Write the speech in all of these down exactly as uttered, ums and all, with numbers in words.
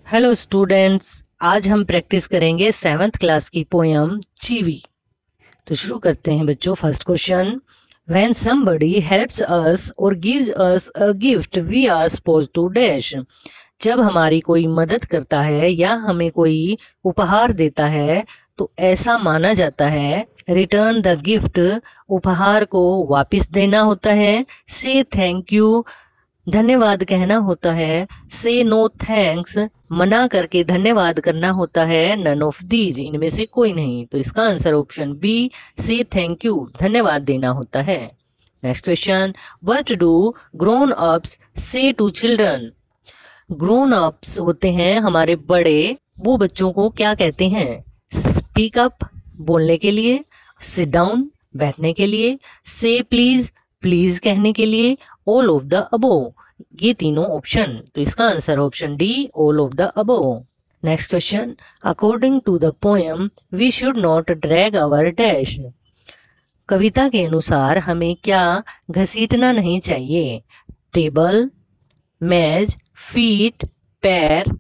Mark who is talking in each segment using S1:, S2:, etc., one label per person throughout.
S1: Hello students, आज हम practice करेंगे सेवन्थ क्लास की पोयम चीवी। तो शुरू करते हैं बच्चों। First question, when somebody helps us or gives us a gift we are suppose to dash. जब हमारी कोई मदद करता है या हमें कोई उपहार देता है तो ऐसा माना जाता है रिटर्न द गिफ्ट, उपहार को वापस देना होता है। से थैंक यू, धन्यवाद कहना होता है। से नो थैंक्स, मना करके धन्यवाद करना होता है। नन ऑफ दीज, इनमें से कोई नहीं। तो इसका answer option B, say thank you, धन्यवाद देना होता है। Next question, what do grown ups say to children. Grown ups होते हैं हमारे बड़े, वो बच्चों को क्या कहते हैं? स्पीक अप, बोलने के लिए। सिट डाउन, बैठने के लिए। से प्लीज, प्लीज कहने के लिए। ऑल ऑफ द अबोव, ये तीनों ऑप्शन। तो इसका answer option D, all of the above. Next question, according to the poem we should not drag our dash. कविता के अनुसार हमें क्या घसीटना नहीं चाहिए? टेबल, मेज, फीट, पैर,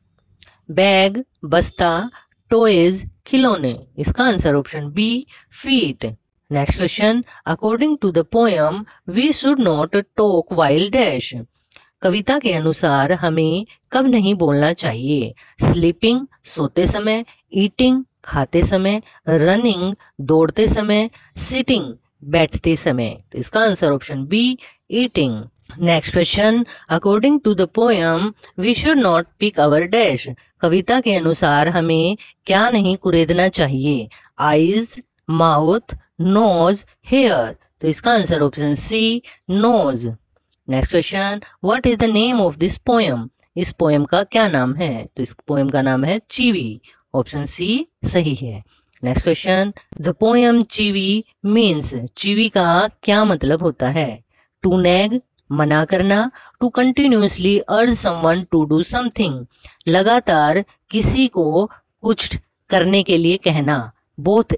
S1: बैग, बस्ता, टॉयज, खिलौने। इसका answer option B, feet. Next question, according to the poem we should not talk while dash. कविता के अनुसार हमें कब नहीं बोलना चाहिए? स्लीपिंग, सोते समय। ईटिंग, खाते समय। रनिंग, दौड़ते समय। सिटिंग, बैठते समय। तो इसका answer option B, eating. Next question, according to the poem we should not pick our dash. कविता के अनुसार हमें क्या नहीं कुरेदना चाहिए? Eyes, mouth, nose, hair. तो इसका answer option C, nose. Next question, what is the name of this poem. इस पोएम का क्या नाम है? तो इस पोएम का नाम है चीवी। ऑप्शन सी सही है। Next question, the poem chivvy means. Chivvy का क्या मतलब होता है? टू नैग, मना करना। To continuously urge someone to do something, लगातार किसी को कुछ करने के लिए कहना। Both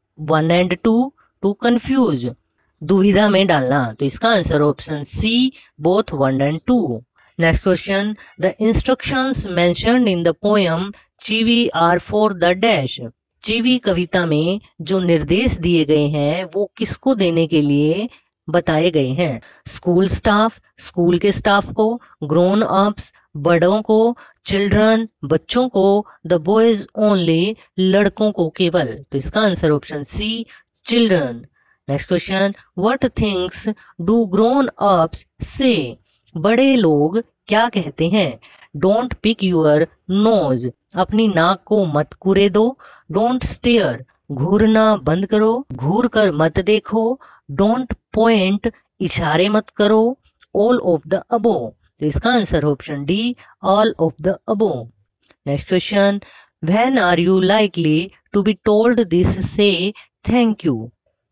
S1: one and two, to confuse, दुविधा में डालना। तो इसका answer option C, both one and two. Next question, the instructions mentioned in the poem chivvy are for the dash. Chivvy कविता में जो निर्देश दिए गए हैं वो किसको देने के लिए बताए गए हैं? स्कूल स्टाफ, स्कूल के स्टाफ को। ग्रोन अप्स, बड़ों को। चिल्ड्रन, बच्चों को। द बॉयज ओनली, लड़कों को केवल। तो इसका answer option C, children. Next question, what things do grown ups say. बड़े लोग क्या कहते हैं? डोंट पिक यूर नोज, अपनी नाक को मत कुरेदो। डोंट स्टेयर, घूरना बंद करो, घूर कर मत देखो। डोंट पॉइंट, इशारे मत करो। All of the above. तो इसका answer option D, all of the above. Next question, when are you likely to be told this say thank you.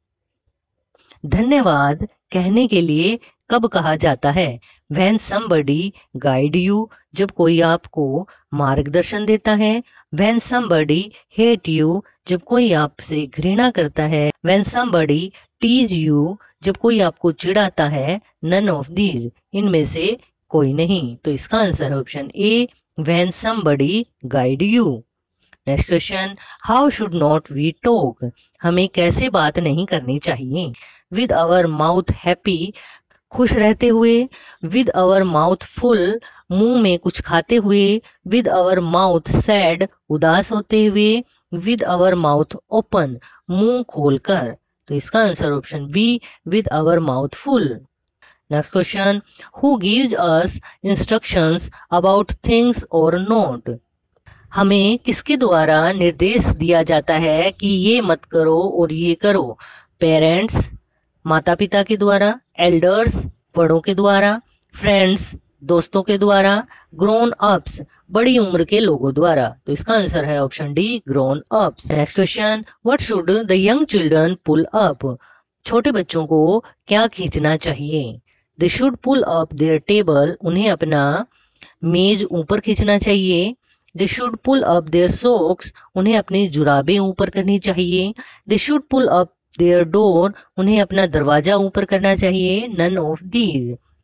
S1: धन्यवाद कहने के लिए कब कहा जाता है? व्हेन समबडी गाइड यू, जब कोई आपको मार्गदर्शन देता है। व्हेन समबडी हेट यू, जब कोई आपसे घृणा करता है। व्हेन समबडी टीज यू, जब कोई आपको चिढ़ाता है। नन ऑफ दीज, इनमें से कोई नहीं। तो इसका answer option A, when somebody guide you. Next question, how should not we talk. हमें कैसे बात नहीं करनी चाहिए? विद आवर माउथ हैप्पी, खुश रहते हुए। विद आवर माउथ फुल, मुंह में कुछ खाते हुए। विद आवर माउथ सैड, उदास होते हुए। विद आवर माउथ ओपन, मुंह खोलकर। तो इसका answer option B, with our mouth full. Next question, who gives us instructions about things और नोट। हमें किसके द्वारा निर्देश दिया जाता है कि ये मत करो और ये करो? पेरेंट्स, माता पिता के द्वारा। एल्डर्स, बड़ों के द्वारा। फ्रेंड्स, दोस्तों के द्वारा। ग्रोन अप्स, बड़ी उम्र के लोगों द्वारा। तो इसका आंसर है option D, grown ups. Next question, what should the young children pull up. छोटे बच्चों को क्या खींचना चाहिए? They should pull up their table, उन्हें अपना मेज ऊपर खींचना चाहिए। They should pull up their socks, उन्हें अपनी जुराबें ऊपर करनी चाहिए। They should pull up their door, उन्हें अपना दरवाजा ऊपर करना चाहिए। नन ऑफ दीज,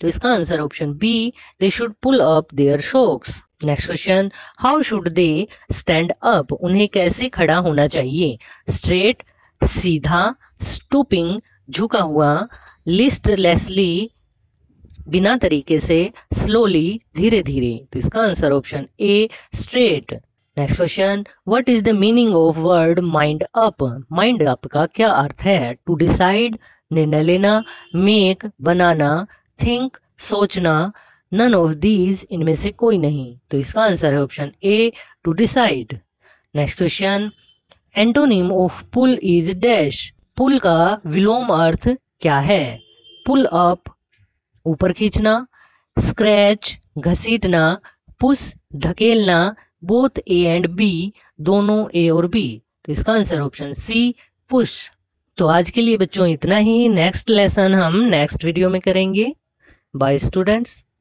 S1: तो इसका answer option B, they should pull up their socks. Next question, how should they stand up, उन्हें कैसे खड़ा होना चाहिए? स्ट्रेट, सीधा, स्टूपिंग, झुका हुआ, लिस्टलेसली, बिना तरीके से, स्लोली, धीरे धीरे। तो इसका answer option A, straight. Next question, what is the meaning of word mind up, mind up का क्या अर्थ है? टू डिसाइड, निर्णय लेना, मेक, बनाना, थिंक, सोचना, नन ऑफ दीज, इनमें से कोई नहीं। तो इसका आंसर है option A, to decide. Next question, antonym of pull is dash, pull का विलोम अर्थ क्या है? पुल अप, ऊपर खींचना, स्क्रैच, घसीटना, पुश, धकेलना, बोथ ए एंड बी, दोनों ए और बी। तो इसका आंसर ऑप्शन सी, पुश। तो आज के लिए बच्चों इतना ही। नेक्स्ट लेसन हम नेक्स्ट वीडियो में करेंगे। Bye students.